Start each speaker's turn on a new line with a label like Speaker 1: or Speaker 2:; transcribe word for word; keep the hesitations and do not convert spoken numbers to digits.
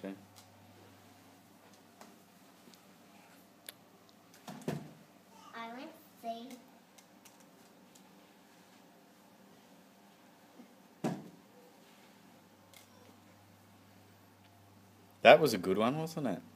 Speaker 1: Okay.
Speaker 2: I went see.
Speaker 1: That was a good one, wasn't it?